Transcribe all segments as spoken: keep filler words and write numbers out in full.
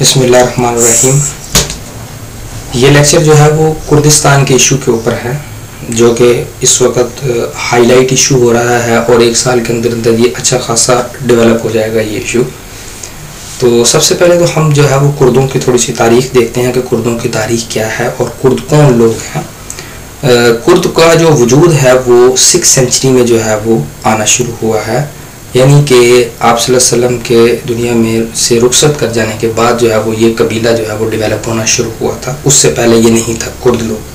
बिस्मिल्लाहिर्रहमानिर्रहीम। ये लेक्चर जो है वो कुर्दिस्तान के इशू के ऊपर है, जो कि इस वक्त हाईलाइट इशू हो रहा है और एक साल के अंदर अंदर ये अच्छा खासा डेवलप हो जाएगा ये इशू। तो सबसे पहले तो हम जो है वो कुर्दों की थोड़ी सी तारीख देखते हैं कि कुर्दों की तारीख क्या है और कुर्द कौन लोग हैं। कुर्द का जो वजूद है वो सिक्स सेंचुरी में जो है वो आना शुरू हुआ है, यानी कि आप सल्लल्लाहु अलैहि वसल्लम के दुनिया में से रुखसत कर जाने के बाद जो है वो ये कबीला जो है वो डेवलप होना शुरू हुआ था। उससे पहले ये नहीं था कुर्द लोग।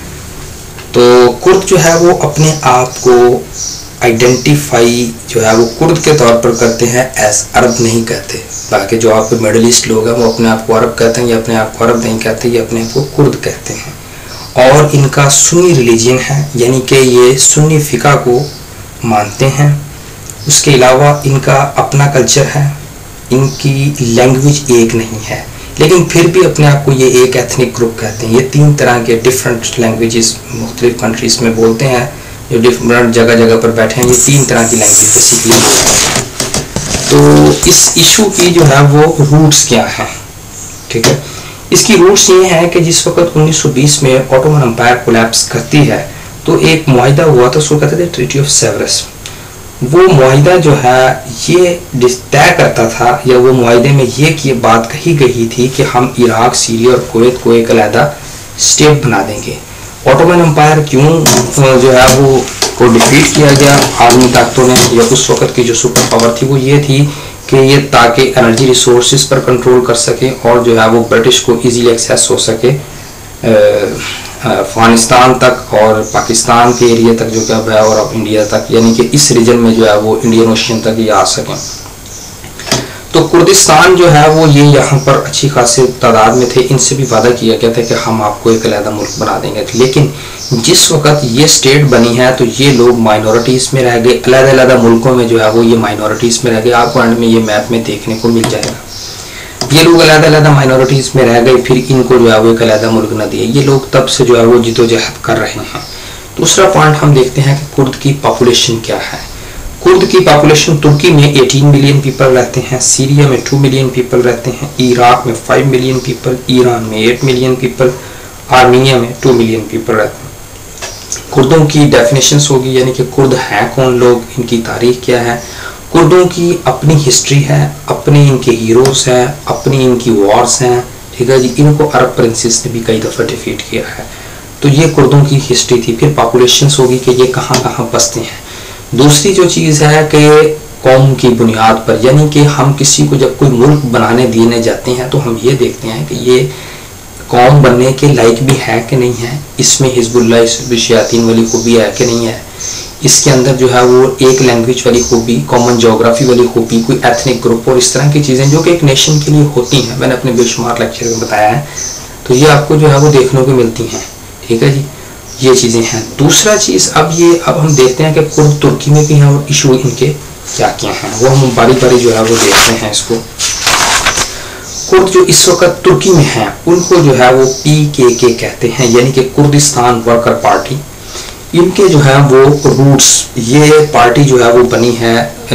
तो कुर्द जो है वो अपने आप को आइडेंटिफाई जो है वो कुर्द के तौर पर करते हैं, एज अरब नहीं कहते। बाकी जो आप मिडल ईस्ट लोग हैं वो अपने आप को अरब कहते हैं, ये अपने आप को अरब नहीं कहते, ये अपने आप को कुर्द कहते हैं। और इनका सुन्नी रिलीजन है, यानी कि ये सुन्नी फ़िक़ा को मानते हैं। उसके अलावा इनका अपना कल्चर है, इनकी लैंग्वेज एक नहीं है, लेकिन फिर भी अपने आप को ये एक एथनिक ग्रुप कहते हैं। ये तीन तरह के डिफरेंट लैंग्वेजेस मुख्तलिफ कंट्रीज़ में बोलते हैं, जो डिफरेंट जगह जगह पर बैठे हैं, ये तीन तरह की लैंग्वेज बेसिकली बोलते हैं। तो इस इशू की जो है वो रूट्स क्या हैं, ठीक है। इसकी रूट्स ये हैं कि जिस वक्त उन्नीस सौ बीस में ऑटोमन एम्पायर कोलैप्स करती है तो एक मुआहिदा हुआ था, उसको कहते थे ट्रीटी ऑफ सेवरस। वो मुआहिदा जो है ये तय करता था, या वो मुआहिदे में ये की बात कही गई थी कि हम इराक, सीरिया और कुवैत को एक अलहदा स्टेट बना देंगे। ऑटोमन एम्पायर क्यों जो है वो को डिफीट किया गया आर्मी ताकतों ने, या उस वक्त की जो सुपर पावर थी वो ये थी कि ये ताकि एनर्जी रिसोर्सेज पर कंट्रोल कर सके और जो है वो ब्रिटिश को इजीली एक्सेस हो सके अफगानिस्तान तक और पाकिस्तान के एरिया तक जो क्या है और अब इंडिया तक, यानी कि इस रीजन में जो है वो इंडियन ओशियन तक ये आ सकें। तो कुर्दिस्तान जो है वो ये यहाँ पर अच्छी खासी तादाद में थे, इनसे भी वादा किया गया था कि हम आपको एक अलहदा मुल्क बना देंगे। लेकिन जिस वक्त ये स्टेट बनी है तो ये लोग माइनॉरिटीज़ में रह गए, अलग अलग मुल्कों में जो है वो ये माइनॉरिटीज़ में रह गए। आपको एंड में ये मैप में देखने को मिल जाएगा, ये लोग अलग अलग माइनॉरिटीज़ में रह गए, फिर इनको जो है वो एक अलहदा मुल्क न दिए। ये लोग तब से जो है वो जिदोजहद कर रहे हैं। दूसरा पॉइंट हम देखते हैं कि कुर्द की पॉपुलेशन क्या है। कुर्द की पॉपुलेशन तुर्की में अठारह मिलियन पीपल रहते हैं, सीरिया में दो मिलियन पीपल रहते हैं, इराक में पाँच मिलियन पीपल, ईरान में आठ मिलियन पीपल, आर्मीनिया में दो मिलियन पीपल रहते हैं। कुर्दों की डेफिनेशंस होगी, यानी कि कुर्द हैं कौन लोग, इनकी तारीख क्या है। कुर्दों की अपनी हिस्ट्री है, अपने इनके हीरोज हैं, अपनी इनकी वॉर्स हैं, ठीक है जी। इनको अरब प्रिंसेस ने भी कई दफ़ा डिफीट किया है। तो ये कुर्दों की हिस्ट्री थी। फिर पॉपुलेशंस होगी कि ये कहाँ कहाँ बसते हैं। दूसरी जो चीज़ है कि कौम की बुनियाद पर, यानी कि हम किसी को जब कोई मुल्क बनाने देने जाते हैं तो हम ये देखते हैं कि ये कौम बनने के लायक भी है कि नहीं है, इसमें हिजबुल्लाह शयातीन वाली खूबी है कि नहीं है, इसके अंदर जो है वो एक लैंग्वेज वाली खूबी, कॉमन जोग्राफी वाली खूबी, कोई एथनिक ग्रुप और इस तरह की चीज़ें जो कि एक नेशन के लिए होती हैं। मैंने अपने बेशुमार लेक्चर में बताया है, तो ये आपको जो है वो देखने को मिलती हैं, ठीक है जी। ये चीज़ें हैं। दूसरा चीज़ अब ये अब हम देखते हैं कि कुर्द तुर्की में भी हैं और इशू इनके क्या क्या हैं, वो हम बारी बारी जो है वो देखते हैं इसको। कुर्द जो इस वक्त तुर्की में हैं उनको जो है वो पी के के कहते हैं, यानी कि कुर्दिस्तान वर्कर पार्टी। इनके जो है वो रूट्स, ये पार्टी जो है वो बनी है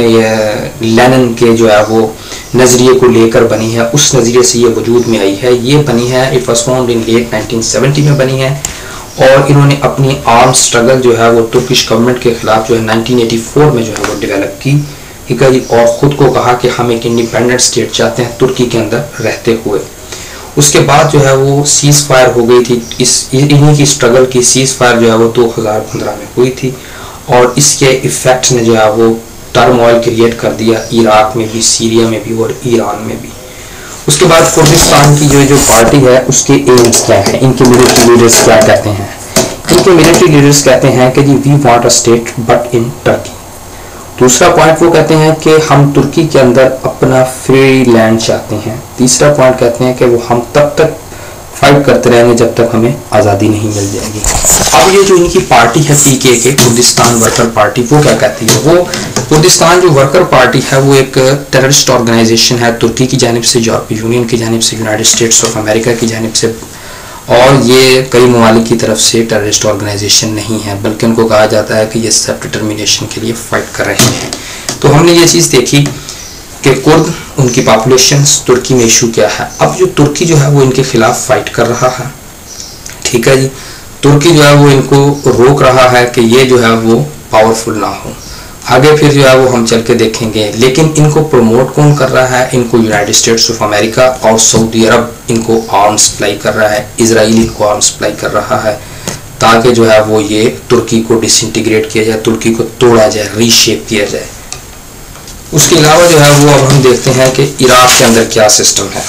लेनिन के जो है वो नज़रिए को लेकर बनी है, उस नज़रिए से ये वजूद में आई है। ये बनी है, it was found in late nineteen seventy में बनी है, और इन्होंने अपनी आर्म स्ट्रगल जो है वो तुर्किश गवर्नमेंट के खिलाफ जो है नाइनटीन एटी फोर में जो है वो डेवलप की, ठीक है जी। और ख़ुद को कहा कि हम एक इंडिपेंडेंट स्टेट चाहते हैं तुर्की के अंदर रहते हुए। उसके बाद जो है वो सीज़ फायर हो गई थी, इस इन्हीं की स्ट्रगल की सीज़ फायर जो है वो दो हज़ार पंद्रह में हुई थी, और इसके इफ़ेक्ट ने जो है वो टर्मोइल क्रिएट कर दिया इराक में भी, सीरिया में भी और ईरान में भी। उसके बाद कुर्दिस्तान की जो जो पार्टी है उसके एम्स क्या है, इनके मिलिट्री लीडर्स क्या कहते हैं। इनके मिलिट्री लीडर्स कहते हैं कि जी we want a state but in Turkey. दूसरा पॉइंट वो कहते हैं कि हम तुर्की के अंदर अपना फ्री लैंड चाहते हैं। तीसरा पॉइंट कहते हैं कि वो हम तब तक फाइट करते रहेंगे जब तक हमें आज़ादी नहीं मिल जाएगी। अब ये जो इनकी पार्टी है पी के के कुर्दिस्तान वर्कर पार्टी, वो क्या कहती है, वो कुर्दिस्तान जो वर्कर पार्टी है वो एक टेररिस्ट ऑर्गेनाइजेशन है तुर्की की जानिब से, यूरोपीय यूनियन की जानिब से, यूनाइटेड स्टेट्स ऑफ अमेरिका की जानिब से, और ये कई ममालिक की तरफ से टेररिस्ट ऑर्गेनाइजेशन नहीं है, बल्कि उनको कहा जाता है कि ये सेल्फ डिटर्मिनेशन के लिए फ़ाइट कर रहे हैं। तो हमने ये चीज़ देखी कि कुर्द, उनकी पॉपुलेशन, तुर्की में इशू क्या है। अब जो तुर्की जो है वो इनके खिलाफ फाइट कर रहा है, ठीक है जी। तुर्की जो है वो इनको रोक रहा है कि ये जो है वो पावरफुल ना हो। आगे फिर जो है वो हम चल के देखेंगे। लेकिन इनको प्रमोट कौन कर रहा है? इनको यूनाइटेड स्टेट्स ऑफ अमेरिका और सऊदी अरब इनको आर्म्स सप्लाई कर रहा है, इजराइल इनको आर्म्स सप्लाई कर रहा है, ताकि जो है वो ये तुर्की को डिसइंटीग्रेट किया जाए, तुर्की को तोड़ा जाए, रीशेप किया जाए। उसके अलावा जो है वो अब हम देखते हैं कि इराक के अंदर क्या सिस्टम है।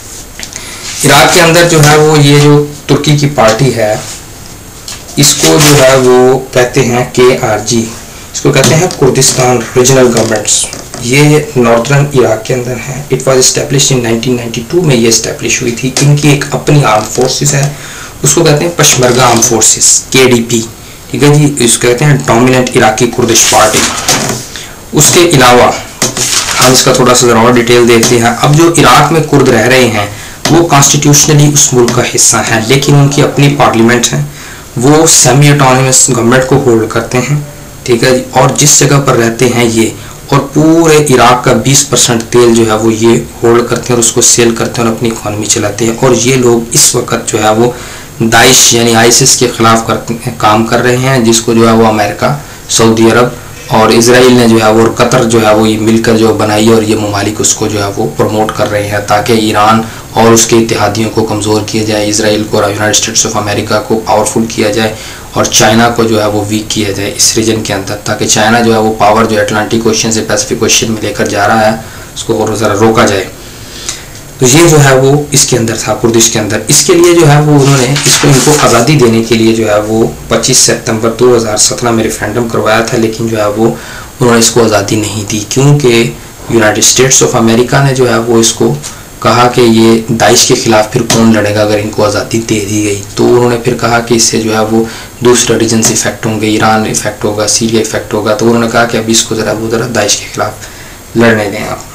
इराक के अंदर जो है वो ये जो तुर्की की पार्टी है, इसको जो है वो कहते हैं के आर जी, इसको कहते हैं कुर्दिस्तान रीजनल गवर्नमेंट्स। ये नॉर्दर्न इराक के अंदर है। It was establish in nineteen ninety two में ये एस्टेब्लिश हुई थी। इनकी एक अपनी आर्म फोर्सेस है, उसको कहते हैं Peshmerga arm forces, K D P, ठीक है जी। इसको कहते हैं डोमिनेंट इराकी कुर्दिश पार्टी। उसके अलावा हम इसका थोड़ा सा ज़रा और डिटेल देखते हैं। अब जो इराक में कुर्द रह रहे हैं वो कॉन्स्टिट्यूशनली उस मुल्क का हिस्सा है, लेकिन उनकी अपनी पार्लियामेंट है, वो सेमी ऑटोनमस गवर्नमेंट को होल्ड करते हैं, ठीक है जी। और जिस जगह पर रहते हैं ये, और पूरे इराक का बीस परसेंट तेल जो है वो ये होल्ड करते हैं और उसको सेल करते हैं और अपनी इकॉनमी चलाते हैं। और ये लोग इस वक्त जो है वो दाइश यानी आईसिस के खिलाफ करते काम कर रहे हैं, जिसको जो है वो अमेरिका, सऊदी अरब और इजराइल ने जो है वो, और कतर जो है वो ये मिलकर जो बनाई है, और ये ममालिक उसको जो है वो प्रमोट कर रहे हैं ताकि ईरान और उसके इत्तेहादियों को कमज़ोर किया जाए, इजराइल को और यूनाइटेड स्टेट्स ऑफ अमेरिका को पावरफुल किया जाए, और चाइना को जो है वो वीक किया जाए इस रीजन के अंदर, ताकि चाइना जो है वो पावर जो अटलांटिक ओशन से पैसिफिक ओशन में लेकर जा रहा है उसको और ज़रा रोका जाए। तो ये जो है वो इसके अंदर था, कुर्दिश के अंदर। इसके लिए जो है वो उन्होंने इसको इनको आज़ादी देने के लिए जो है वो पच्चीस सितंबर दो हज़ार सत्रह में रेफरेंडम करवाया था, लेकिन जो है वो उन्होंने इसको आज़ादी नहीं दी, क्योंकि यूनाइटेड स्टेट्स ऑफ अमेरिका ने जो है वो इसको कहा कि ये दाइश के खिलाफ फिर कौन लड़ेगा अगर इनको आज़ादी दे दी गई। तो उन्होंने फिर कहा कि इससे जो है वो दूसरे रीजन से इफेक्ट होंगे, ईरान इफेक्ट होगा, सीरिया इफेक्ट होगा। तो उन्होंने कहा कि अभी इसको ज़रा वो ज़रा दाइश के खिलाफ लड़ने दें आप,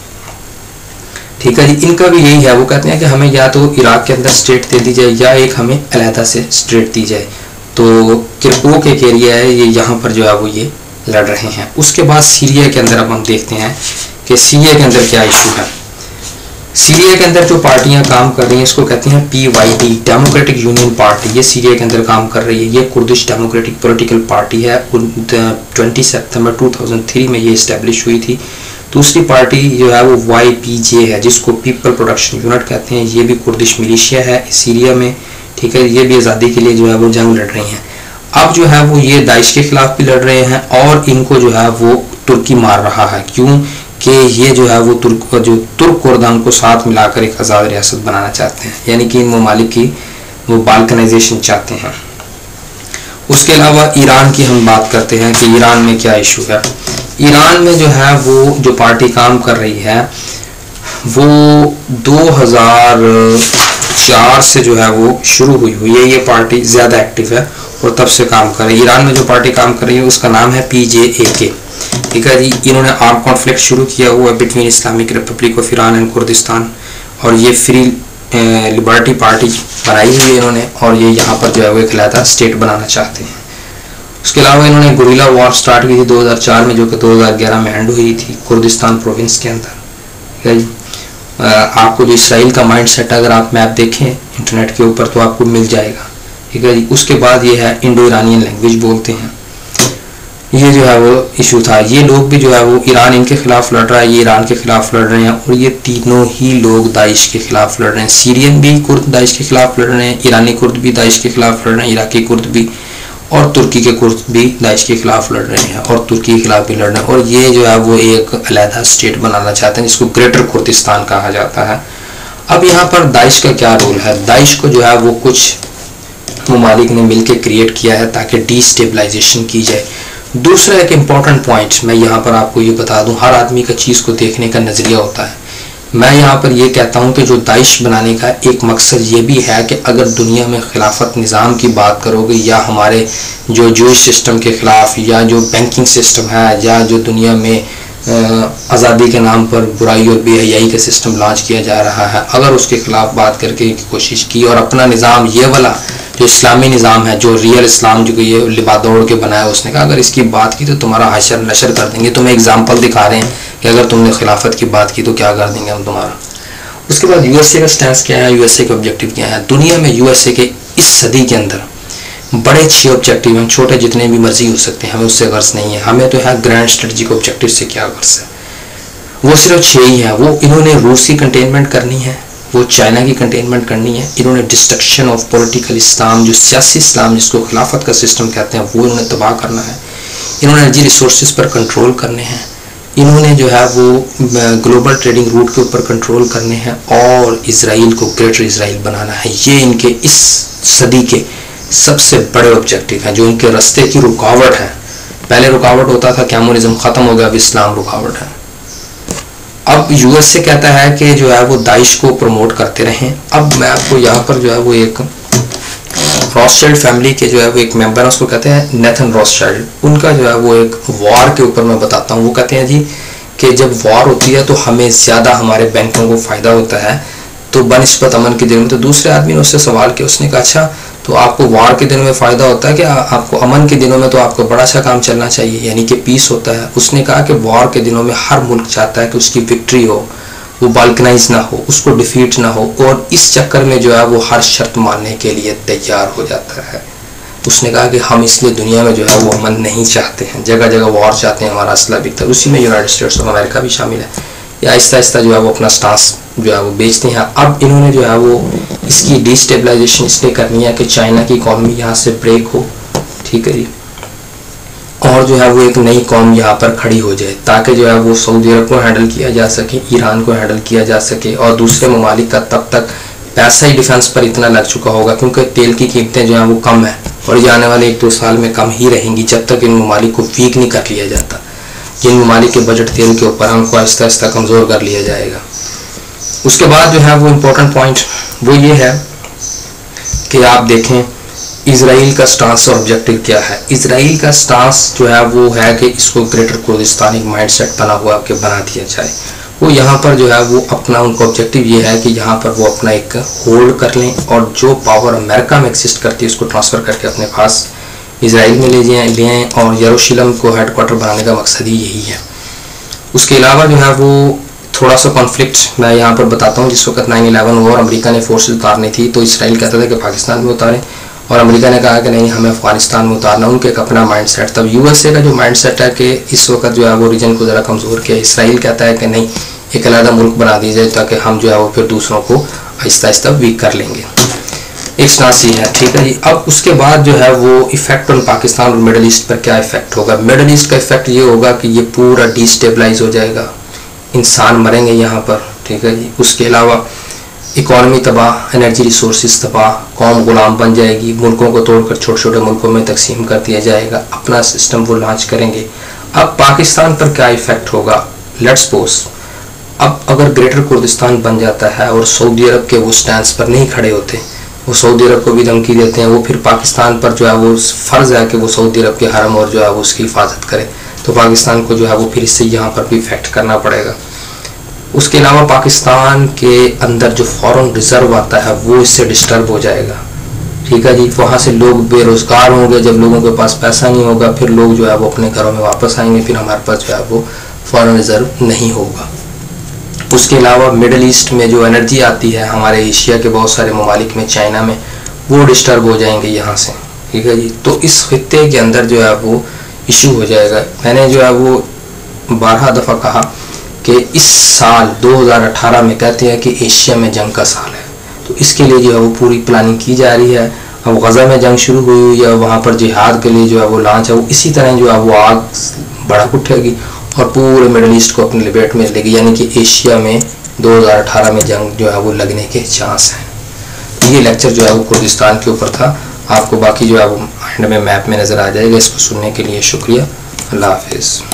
ठीक है जी। इनका भी यही है, वो कहते हैं कि हमें या तो इराक के अंदर स्टेट दे दी जाए या एक हमें अलहदा से स्टेट दी जाए। तो किरकुक एक एरिया है, ये यहाँ पर जो है वो ये लड़ रहे हैं। उसके बाद सीरिया के अंदर अब हम देखते हैं कि सीरिया के अंदर क्या इशू है। सीरिया के अंदर जो पार्टियां काम कर रही हैं इसको कहते हैं P Y D, democratic union party. ये सीरिया के अंदर काम कर रही है। ये कुर्दिश डेमोक्रेटिक पॉलिटिकल पार्टी है। बीस सितंबर दो हज़ार तीन में ये इस्टेब्लिश हुई थी। दूसरी पार्टी जो है वो वाई पी जे है, जिसको पीपल प्रोडक्शन यूनिट कहते हैं। ये भी कुर्दिश मिलिशिया है सीरिया में, ठीक है। ये भी आज़ादी के लिए जो है वो जंग लड़ रही हैं। अब जो है वो ये दाइश के खिलाफ भी लड़ रहे हैं, और इनको जो है वो तुर्की मार रहा है। क्यों कि ये जो है वो तुर्क जो तुर्क कुर्दान को साथ मिलाकर एक आज़ाद रियासत बनाना चाहते हैं, यानी कि इन ममालिक की वो बाल्कनाइजेशन चाहते हैं। उसके अलावा ईरान की हम बात करते हैं कि ईरान में क्या इशू है। ईरान में जो है वो जो पार्टी काम कर रही है वो दो हज़ार चार से जो है वो शुरू हुई हुई है। ये पार्टी ज़्यादा एक्टिव है और तब से काम कर रही है। ईरान में जो पार्टी काम कर रही है उसका नाम है पी जे ए के, ठीक है जी। इन्होंने आर्म कॉन्फ्लिक्ट शुरू किया हुआ है between Islamic Republic of Iran and Kurdistan, और ये फ्री लिबर्टी पार्टी बनाई हुई है इन्होंने, और ये यहाँ पर जो है वो एक अलहदा स्टेट बनाना चाहते हैं। उसके अलावा इन्होंने गुरिल्ला वॉर स्टार्ट की थी दो हज़ार चार में, जो कि दो हज़ार ग्यारह में एंड हुई थी कुर्दिस्तान प्रोविंस के अंदर, ठीक है जी। आपको जो इसराइल का माइंड सेट अगर आप मैप देखें इंटरनेट के ऊपर तो आपको मिल जाएगा, ठीक है जी। उसके बाद ये है इंडो ईरानियन लैंग्वेज बोलते हैं। ये जो है वो इशू था। ये लोग भी जो है वो ईरान इनके खिलाफ लड़ रहा है, ये ईरान के खिलाफ लड़ रहे हैं, और ये तीनों ही लोग दाइश के खिलाफ लड़ रहे हैं। सीरियन भी कुर्द दाइश के खिलाफ लड़ रहे हैं, ईरानी कुर्द भी दाइश के खिलाफ लड़ रहे हैं, इराकी कुर्द भी, और तुर्की के कुर्द भी दाइश के खिलाफ लड़ रहे हैं, और तुर्की के खिलाफ भी लड़ रहे हैं। और ये जो है वो एक अलहदा स्टेट बनाना चाहते हैं जिसको ग्रेटर कुर्दिस्तान कहा जाता है। अब यहाँ पर दाइश का क्या रोल है? दाइश को जो है वो कुछ ममालिक ने मिलकर क्रिएट किया है ताकि डिस्टेबलाइजेशन की जाए। दूसरा एक इम्पॉर्टेंट पॉइंट मैं यहाँ पर आपको ये बता दूँ, हर आदमी का चीज़ को देखने का नज़रिया होता है। मैं यहाँ पर ये कहता हूँ कि जो दाइश बनाने का एक मकसद ये भी है कि अगर दुनिया में खिलाफत निज़ाम की बात करोगे, या हमारे जो जूश सिस्टम के ख़िलाफ़, या जो बैंकिंग सिस्टम है, या जो दुनिया में आज़ादी के नाम पर बुराई और बेहयाई का सिस्टम लॉन्च किया जा रहा है, अगर उसके ख़िलाफ़ बात करके कोशिश की और अपना निज़ाम ये वाला जो इस्लामी निज़ाम है, जो रियल इस्लाम जो ये लिबा दौड़ के बनाया, उसने कहा अगर इसकी बात की तो तुम्हारा हशर नशर कर देंगे। तुम्हें एग्जाम्पल दिखा रहे हैं कि अगर तुमने खिलाफत की बात की तो क्या कर देंगे हम तुम्हारा। उसके बाद यूएसए का स्टैंस क्या है, यूएसए के ऑब्जेक्टिव क्या है। दुनिया में यूएसए के इस सदी के अंदर बड़े छह ऑब्जेक्टिव हैं, छोटे जितने भी मर्जी हो सकते हैं, हमें उससे गर्ज नहीं है। हमें तो है ग्रैंड स्ट्रेटजिक ऑब्जेक्टिव से क्या गर्ज है, वो सिर्फ छः ही है। वो इन्होंने रूस की कंटेनमेंट करनी है, वो चाइना की कंटेनमेंट करनी है, इन्होंने डिस्ट्रक्शन ऑफ पॉलिटिकल इस्लाम, जो सियासी इस्लाम जिसको खिलाफत का सिस्टम कहते हैं, वो इन्होंने तबाह करना है। इन्होंने एनर्जी रिसोर्सेज पर कंट्रोल करने हैं, इन्होंने जो है वो ग्लोबल ट्रेडिंग रूट के ऊपर कंट्रोल करने हैं, और इसराइल को ग्रेटर इसराइल बनाना है। ये इनके इस सदी के सबसे बड़े ऑब्जेक्टिव हैं, जो इनके रास्ते की रुकावट है। पहले रुकावट होता था कम्युनिज्म, खत्म हो गया, अब इस्लाम रुकावट है। अब यूएसए कहता है कि जो है वो दाइश को प्रमोट करते रहें। अब मैं आपको यहाँ पर जो है वो एक रॉथशाइल्ड फैमिली के जो है वो एक मेंबर है, उसको कहते हैं नेथन रॉथशाइल्ड। उनका जो है वो एक वॉर के ऊपर मैं बताता हूँ। वो कहते हैं जी कि जब वॉर होती है तो हमें ज़्यादा हमारे बैंकों को फ़ायदा होता है, तो बनिस्बत अमन के दिनों में। तो दूसरे आदमी ने उससे सवाल किया, उसने कहा अच्छा तो आपको वॉर के दिनों में फ़ायदा होता है कि आपको अमन के दिनों में तो आपको बड़ा सा काम चलना चाहिए, यानी कि पीस होता है। उसने कहा कि वॉर के दिनों में हर मुल्क चाहता है कि उसकी विक्ट्री हो, वो बाल्कनाइज ना हो, उसको डिफीट ना हो, और इस चक्कर में जो है वो हर शर्त मानने के लिए तैयार हो जाता है। उसने कहा कि हम इसलिए दुनिया में जो है वो अमन नहीं चाहते हैं, जगह जगह वॉर चाहते हैं, हमारा असला बिकता है। उसी में यूनाइटेड स्टेट्स ऑफ अमेरिका भी शामिल है। या आहिस्ता आहिस्ता जो है वो अपना स्टांस जो है वो बेचते हैं। अब इन्होंने जो है वो इसकी डिस्टेबलाइजेशन इसलिए करनी है कि चाइना की इकॉनमी यहाँ से ब्रेक हो, ठीक है जी, और जो है वो एक नई कौम यहाँ पर खड़ी हो जाए, ताकि जो है वो सऊदी अरब को हैंडल किया जा सके, ईरान को हैंडल किया जा सके, और दूसरे ममालिक का तब तक पैसा ही डिफेंस पर इतना लग चुका होगा, क्योंकि तेल की कीमतें जो हैं वो कम है, और ये आने वाले एक दो साल में कम ही रहेंगी जब तक इन ममालिक को वीक नहीं कर लिया जाता। जिन ममालिक के बजट तेल के ऊपर, हमको आहिस्ता आहिस्ता कमज़ोर कर लिया जाएगा। उसके बाद जो है वो इम्पोर्टेंट पॉइंट वो ये है कि आप देखें इजराइल का स्टांस और ऑब्जेक्टिव क्या है। इजराइल का स्टांस जो है वो है कि इसको ग्रेटर कुर्दिस्तान एक माइंडसेट बना हुआ कि बना दिया जाए। वो यहाँ पर जो है वो अपना उनका ऑब्जेक्टिव ये है कि यहाँ पर वो अपना एक होल्ड कर लें, और जो पावर अमेरिका में एग्जिस्ट करती है उसको ट्रांसफ़र करके अपने पास इजराइल में ले जाएँ ले आएँ और यरूशलेम को हेड क्वार्टर बनाने का मकसद ही यही है। उसके अलावा जो है वो थोड़ा सा कॉन्फ्लिक्ट मैं यहाँ पर बताता हूँ। जिस वक्त नाइन इलेवन हुआ और अमेरिका ने फोर्सेज उतारनी थी, तो इसराइल कहता था कि पाकिस्तान में उतारें, और अमेरिका ने कहा कि नहीं हमें अफगानिस्तान में उतारना। उनके एक अपना माइंडसेट। तब यूएसए का जो माइंडसेट है कि इस वक्त जो है वो रीजन को ज़रा कमज़ोर किया। इसराइल कहता है कि नहीं, एक अलग मुल्क बना दिया जाए ताकि हम जो है वो फिर दूसरों को आहिस्ता आहिस्ता वीक कर लेंगे। एक स्टांस है, ठीक है जी। अब उसके बाद जो है वो इफेक्ट ऑन पाकिस्तान और मिडल ईस्ट पर क्या इफेक्ट होगा। मिडल ईस्ट का इफेक्ट ये होगा कि ये पूरा डिस्टेबलाइज हो जाएगा, इंसान मरेंगे यहाँ पर, ठीक है जी। उसके अलावा इकॉनमी तबाह, एनर्जी रिसोर्सेज तबाह, कौम गुलाम बन जाएगी, मुल्कों को तोड़कर छोटे छोटे मुल्कों में तकसीम कर दिया जाएगा, अपना सिस्टम वो लॉन्च करेंगे। अब पाकिस्तान पर क्या इफेक्ट होगा। लेट्स सपोज अब अगर ग्रेटर कुर्दिस्तान बन जाता है और सऊदी अरब के वो स्टैंड पर नहीं खड़े होते, वो सऊदी अरब को भी धमकी देते हैं, वो फिर पाकिस्तान पर जो है वो फ़र्ज़ है कि वो सऊदी अरब के हरम और जो है वो उसकी हिफाजत करे, तो पाकिस्तान को जो है वो फिर इससे यहाँ पर भी इफेक्ट करना पड़ेगा। उसके अलावा पाकिस्तान के अंदर जो फॉरेन रिजर्व आता है वो इससे डिस्टर्ब हो जाएगा, ठीक है जी। वहाँ से लोग बेरोज़गार होंगे, जब लोगों के पास पैसा नहीं होगा फिर लोग जो है वो अपने घरों में वापस आएंगे, फिर हमारे पास जो है वो फॉरेन रिजर्व नहीं होगा। उसके अलावा मिडल ईस्ट में जो एनर्जी आती है हमारे एशिया के बहुत सारे ममालिक में, चाइना में, वो डिस्टर्ब हो जाएंगे यहाँ से, ठीक है जी। तो इस खित्ते के अंदर जो है वो इशू हो जाएगा। मैंने जो है वो बारह दफ़ा कहा कि इस साल दो हज़ार अठारह में कहते हैं कि एशिया में जंग का साल है, तो इसके लिए जो है वो पूरी प्लानिंग की जा रही है। अब गज़ा में जंग शुरू हुई हुई है, वहाँ पर जिहाद के लिए जो है वो लॉन्च है, वो इसी तरह जो है वो आग भड़क उठेगी और पूरे मिडल ईस्ट को अपने लिबेट में लेगी, यानी कि एशिया में दो हज़ार अठारह में जंग जो है वो लगने के चांस हैं। ये लेक्चर जो है वो कुर्दिस्तान के ऊपर था। आपको बाकी जो है वो एंड में मैप में नज़र आ जाएगा। इसको सुनने के लिए शुक्रिया। अल्लाह हाफिज़।